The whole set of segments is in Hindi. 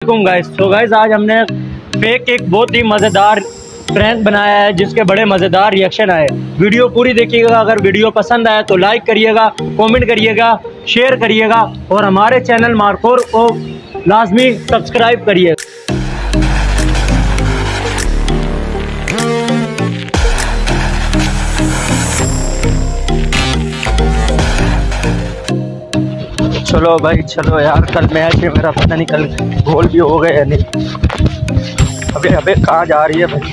वालेकुम गाइस। तो गाइस आज हमने फेक एक बहुत ही मज़ेदार प्रैंक बनाया है जिसके बड़े मज़ेदार रिएक्शन आए। वीडियो पूरी देखिएगा। अगर वीडियो पसंद आए तो लाइक करिएगा, कमेंट करिएगा, शेयर करिएगा और हमारे चैनल मारखोर को लाजमी सब्सक्राइब करिएगा। चलो भाई चलो यार, कल मैच है मेरा, पता नहीं कल गोल भी हो गए या नहीं। अबे अबे कहाँ जा रही है भाई?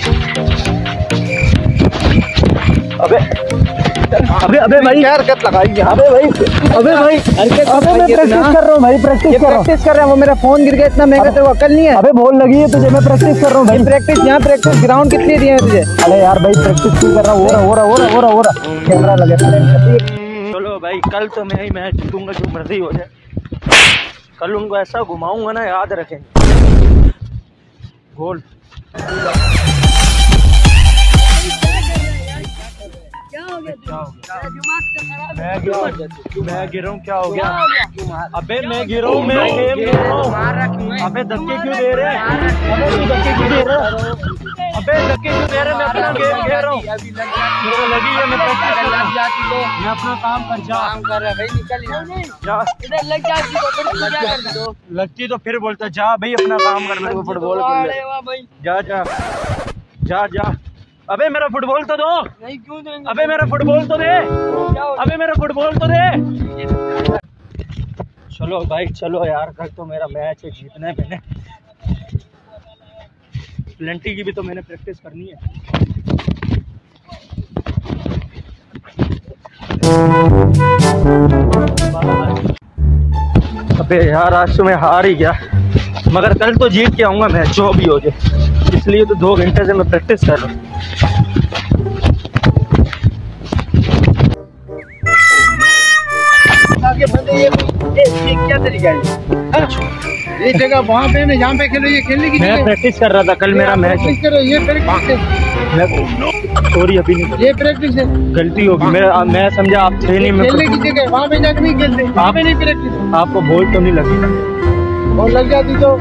अबे अबे अबे भाई क्या हरकत लगाई है? अबे भाई अबे भाई हरकत, अबे मैं प्रैक्टिस कर रहा हूँ भाई, प्रैक्टिस कर रहा हूँ। वो मेरा फोन गिर गया, इतना महंगा तेरे को अकल नहीं है? अबे बोल लगी है तुझे, मैं प्रैक्टिस कर रहा हूँ भाई। प्रैक्टिस यहाँ प्रैक्टिस ग्राउंड कितनी दिए तुझे? अरे यार भाई प्रैक्टिस क्यों कर रहा हूँ? हो रहा कैमरा लगे। चलो भाई कल तो मैं ही मैच जीतूंगा, जो मर्जी हो जाए। कल उनको ऐसा घुमाऊंगा ना, याद रखेंगे। गोल मैं गिरा हूँ, क्या हो गया? अबे मैं गिरा हूँ, मैं गेम खेल रहा हूँ। अबे धक्के क्यों दे रहे हैं? अबे तू धक्के क्यों दे रहा है? अबे धक्के क्यों दे रहे हैं? मैं अपना गेम खेल रहा हूँ। मेरे को लगी है, मैं प्रैक्टिस कर रहा हूँ। मैं अपना काम कर जा। लगती तो फिर बोलता जा भाई अपना काम कर, मेरे को फुटबॉल जा जा जा जा। अबे मेरा फुटबॉल तो दो। नहीं क्यों देंगे? अबे मेरा फुटबॉल तो दे। अबे मेरा फुटबॉल तो दे। चलो भाई चलो यार, कल तो मेरा मैच है, जीतना है मैंने। प्लेंटी की भी तो मैंने प्रैक्टिस करनी है। अबे यार आज तो मैं हार ही गया, मगर कल तो जीत के आऊंगा मैच, जो भी हो जाए। इसलिए तो 2 घंटे से मैं प्रैक्टिस कर रहा हूँ। क्या तरीका है? ये जगह वहाँ पे ना, जहाँ पे खेलो, ये खेलने की मैं प्रैक्टिस कर रहा था। कल मेरा मैच है। ये सॉरी अभी नहीं, ये प्रैक्टिस है। गलती होगी, मैं समझा आप थे नहीं। मैं खेलने की जगह वहाँ पे जाकर नहीं खेलते, वहाँ पे नहीं प्रैक्टिस। आपको बोल तो नहीं लगी? और लग जाती तो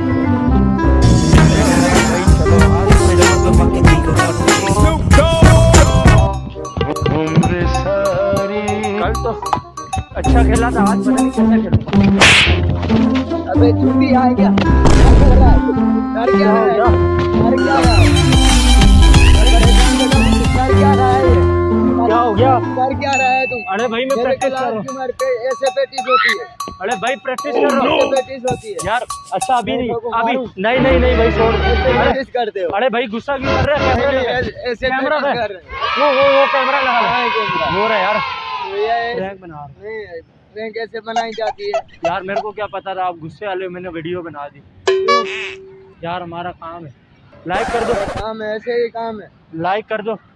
कल तो अच्छा खेला था, आज पता नहीं कैसा खेला। अबे छुट्टी आ गया, कर क्या है? क्या हो गया? कर क्या रहा है तुम? अरे भाई मैं प्रैक्टिस कर रहा हूँ। ऐसे प्रैक्टिस होती है? अरे भाई प्रैक्टिस कर रहा हूँ। प्रैक्टिस होती है यार। अच्छा अभी नहीं, अभी नहीं भाई छोड़। प्रैक्टिस करते हो? अरे भाई गुस्सा क्यों कर रहे हैं? ऐसे कैमरा कर रहे हैं। वो कैमरा लगा है, हो रहा है यार। प्रैंक बना रहा हूं। प्रैंक कैसे बनाई जाती है यार? मेरे को क्या पता था आप गुस्से वाले हो, मैंने वीडियो बना दी। यार हमारा काम है, लाइक कर दो। काम है, ऐसे ही काम है, लाइक कर दो।